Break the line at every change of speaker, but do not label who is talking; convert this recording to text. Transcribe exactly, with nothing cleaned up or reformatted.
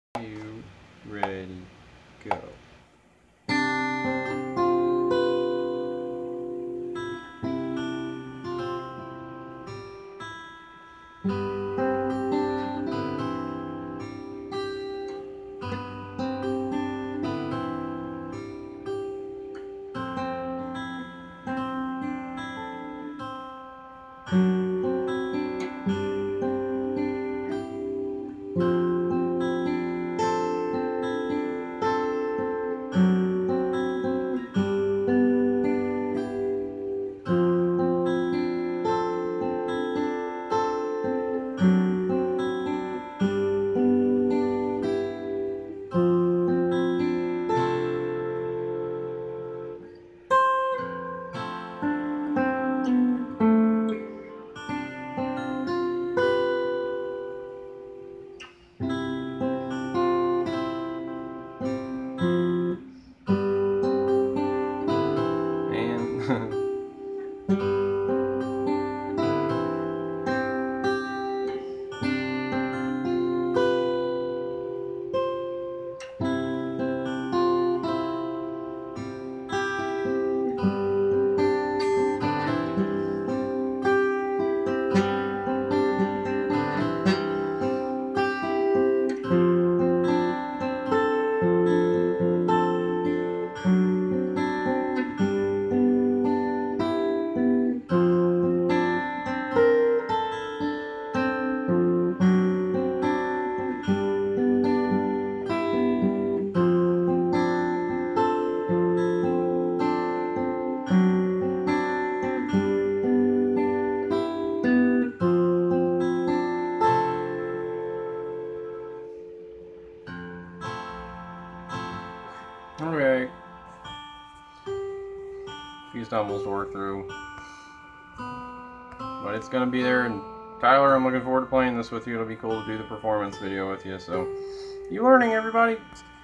You ready, go. And okay. A few stumbles to work through. But it's gonna be there, and Tyler, I'm looking forward to playing this with you. It'll be cool to do the performance video with you, so you learning, everybody?